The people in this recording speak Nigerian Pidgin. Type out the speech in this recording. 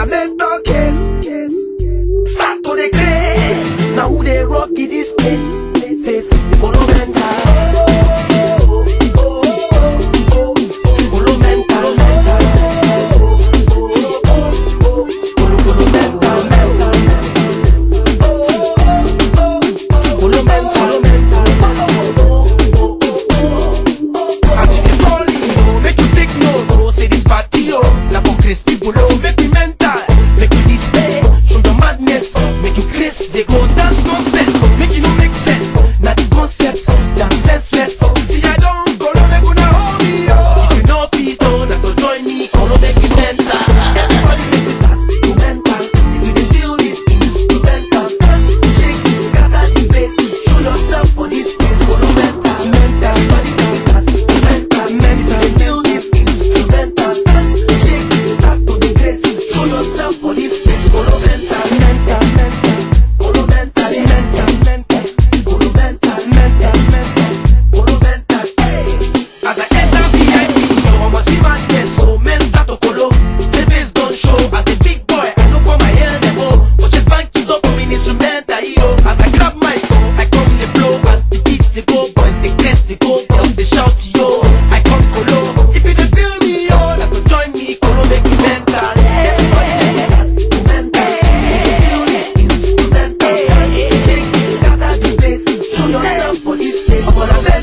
mental case. Start to the grace. Now who they rock in this place? Face Colomental. They go dance nonsense, make it no make sense. Now the concept, damn senseless. See I don't go make una hold me up. If you know people, not to join me, colo make it mental. Everybody make me start to mental. If you dey feel this instrumental, dance, shake, scatter the place. Show yourself for this place, colo mental, mental. Everybody make me start to mental, mental. If you feel this instrumental, dance, shake, start to the place. Show yourself for this place, colo mental, mental, mental. Yourself for this place,